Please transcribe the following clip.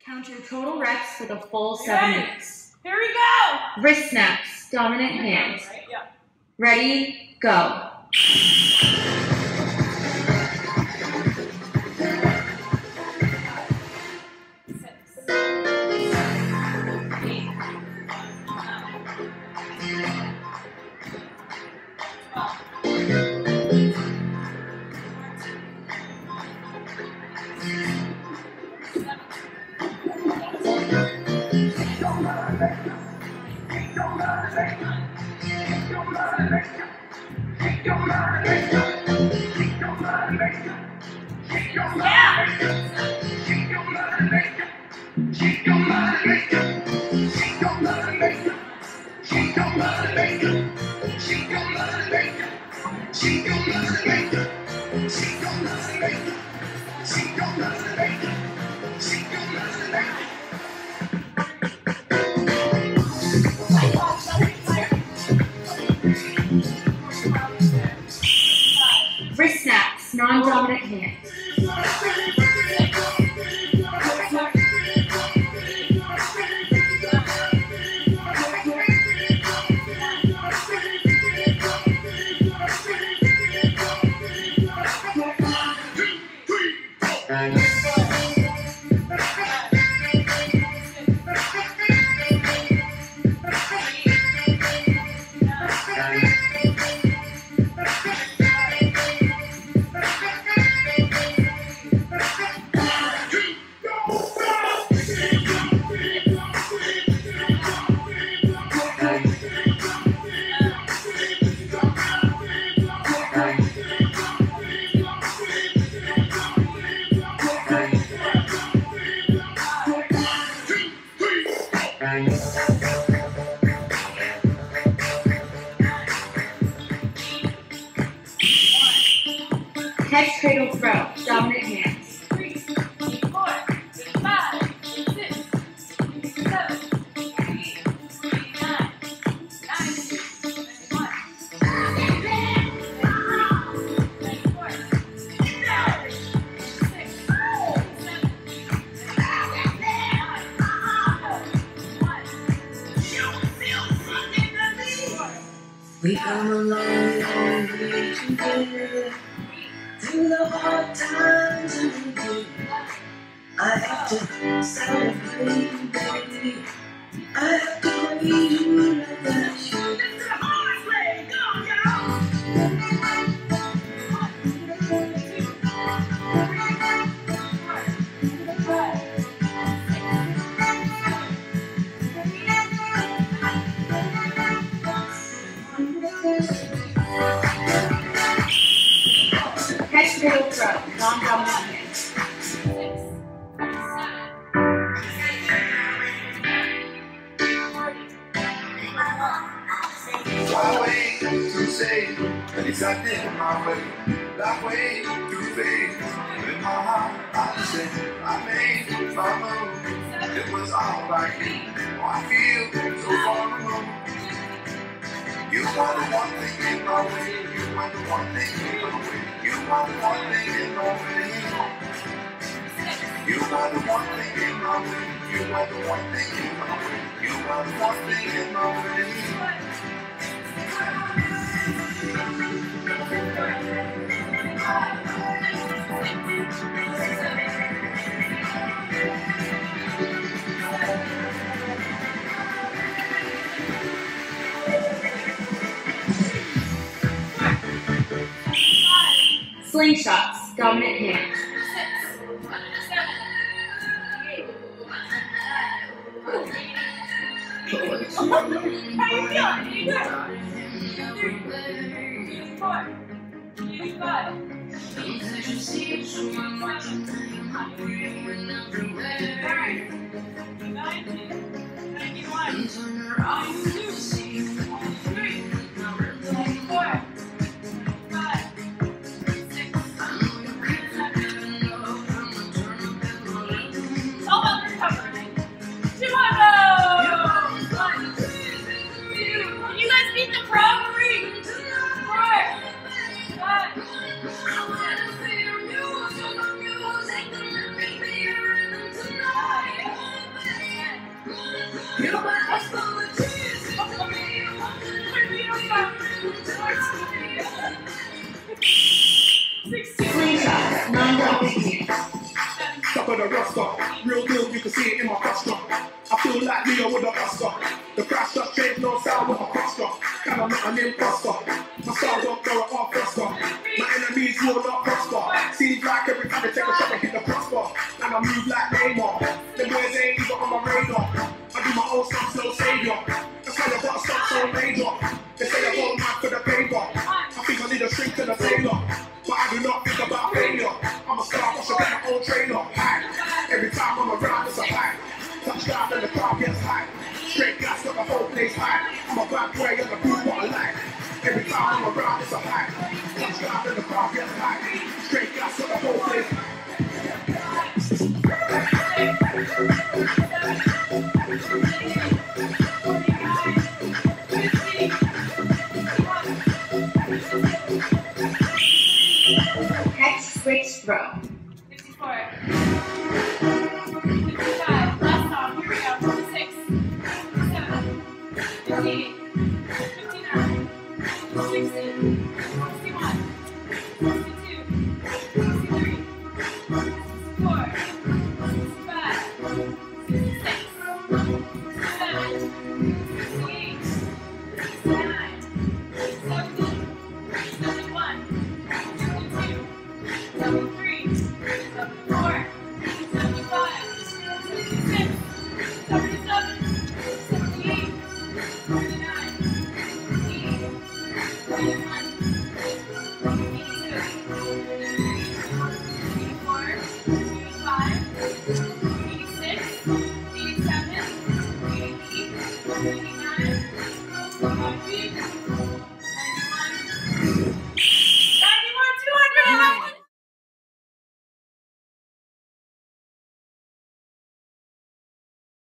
Count your total reps for the full 7 minutes. Here we go. Wrist snaps, dominant hand. Ready, go. Wrist snaps, non-dominant hand. Head cradle throw, dominant hands. 3, 4, 5, 6, 7, 8, 9, 91, 94, 6, We come a long way together through the hard times and the good. I have to celebrate, baby. I have to praise you like I should. It's the hardest way. Go, y'all. Head cradle throw, non-dominant hand. My way to say that it's not in my way. That way to faith. With my heart, I say I made my move. It was all about you. Oh, I feel so far removed. You are the one thing in my way. You are the one thing in my way. You are the one thing in my way. You are the one thing in my way. You are the one thing in my way. You are the one thing in my way. Slingshots, dominant hand. 5, 4, 3, 2, 1. see it in my posture. I feel like Leo with a Oscar. The crash just changed no sound with a posture. And I'm not an imposter. My style don't go at all faster. My enemies will not prosper. Seems like every time they take a shot, I hit the prosper. And I move like Neymar. The boys ain't even on my radar. I do my own stuff, no savior. That's why I got a stuff so major. They say I won't mad for the paper. I think I need a shrink and a sailor. But I do not think about failure. I'm a star, I should get my own trailer. High. Every time I'm around, it's a high. Touchdown and the crowd gets high. Straight gas got the whole place high. I'm a bad boy and the group what I like. Every time I'm around, it's a high. Touchdown and the crowd gets high. Straight gas got the whole place high. Catch, switch, throw. 54. 55. Last song. Here we go. 56. 57. 58. 59. 60. 61. 62. 63. 64. 65. 66. 67. 68. 69. 70. 71. 72. 73, 74, 75, 76, 77, 78, 79, 80, 81, 82, 84, 85, 86, 87, 88, 89, 90,